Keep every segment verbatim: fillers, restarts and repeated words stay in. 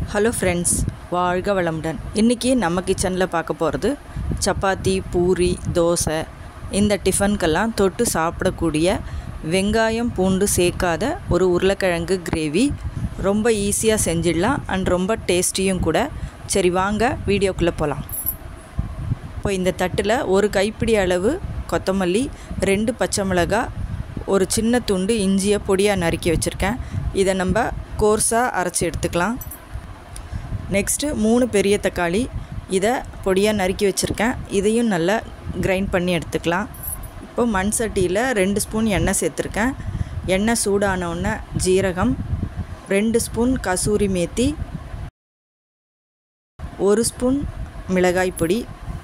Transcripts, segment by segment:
Hello friends, வாழ்க வளமுடன். இன்றைக்கி நம்ம கிச்சனில் பார்க்க போகிறது சப்பாத்தி, பூரி, தோசை இந்த டிஃபனுக்கெல்லாம் தொட்டு சாப்பிடக்கூடிய வெங்காயம் பூண்டு சேர்க்காத ஒரு உருளைக்கிழங்கு கிரேவி. ரொம்ப ஈஸியாக செஞ்சிடலாம் அண்ட் ரொம்ப டேஸ்டியும் கூட. சரி வாங்க வீடியோக்குள்ளே போகலாம். இப்போ இந்த தட்டில் ஒரு கைப்பிடி அளவு கொத்தமல்லி, ரெண்டு பச்சை மிளகாய், ஒரு சின்ன துண்டு இஞ்சியை பொடியாக நறுக்கி வச்சுருக்கேன். இதை நம்ம கோர்ஸாக அரைச்சி எடுத்துக்கலாம். நெக்ஸ்ட்டு மூணு பெரிய தக்காளி, இதை பொடியாக நறுக்கி வச்சுருக்கேன். இதையும் நல்லா கிரைண்ட் பண்ணி எடுத்துக்கலாம். இப்போ மண் சட்டியில் ரெண்டு ஸ்பூன் எண்ணெய் சேர்த்துருக்கேன். எண்ணெய் சூடானோடனே ஜீரகம், ரெண்டு ஸ்பூன் கசூரி மேத்தி, ஒரு ஸ்பூன் மிளகாய் பொடி,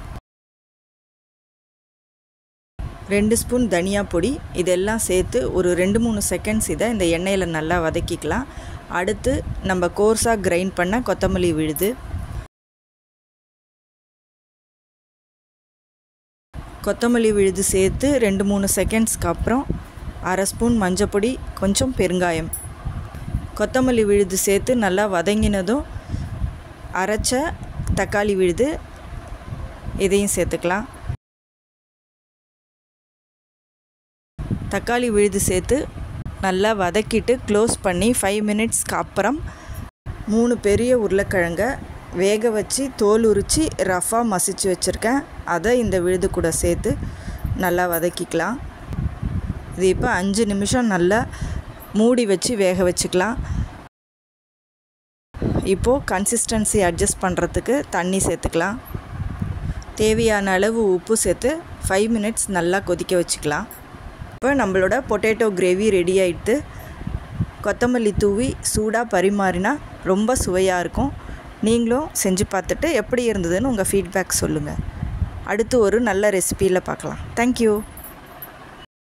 ரெண்டு ஸ்பூன் தனியா பொடி, இதெல்லாம் சேர்த்து ஒரு ரெண்டு மூணு செகண்ட்ஸ் இதை இந்த எண்ணெயில் நல்லா வதக்கிக்கலாம். அடுத்து நம்ம கோர்ஸாக கிரைண்ட் பண்ண கொத்தமல்லி விழுது, கொத்தமல்லி விழுது சேர்த்து ரெண்டு மூணு செகண்ட்ஸ்க்கு அப்புறம் அரை ஸ்பூன் மஞ்சப்பொடி, கொஞ்சம் பெருங்காயம், கொத்தமல்லி விழுது சேர்த்து நல்லா வதங்கினதும் அரைச்ச தக்காளி விழுது இதையும் சேர்த்துக்கலாம். தக்காளி விழுது சேர்த்து நல்லா வதக்கிட்டு க்ளோஸ் பண்ணி ஃபைவ் மினிட்ஸ்க்கு அப்புறம் மூணு பெரிய உருளைக்கிழங்க வேக வச்சு தோல் உரித்து ரஃபாக மசிச்சு வச்சுருக்கேன். அதை இந்த விழுது கூட சேர்த்து நல்லா வதக்கிக்கலாம். இது இப்போ அஞ்சு நிமிஷம் நல்லா மூடி வச்சு வேக வச்சுக்கலாம். இப்போது கன்சிஸ்டன்சி அட்ஜஸ்ட் பண்ணுறதுக்கு தண்ணி சேர்த்துக்கலாம். தேவையான அளவு உப்பு சேர்த்து ஃபைவ் மினிட்ஸ் நல்லா கொதிக்க வச்சுக்கலாம். இப்போ நம்மளோட பொட்டேட்டோ கிரேவி ரெடி ஆகிட்டு கொத்தமல்லி தூவி சூடாக பரிமாறினா ரொம்ப சுவையாக இருக்கும். நீங்களும் செஞ்சு பார்த்துட்டு எப்படி இருந்ததுன்னு உங்கள் ஃபீட்பேக் சொல்லுங்கள். அடுத்து ஒரு நல்ல ரெசிபியில் பார்க்கலாம். தேங்க்யூ.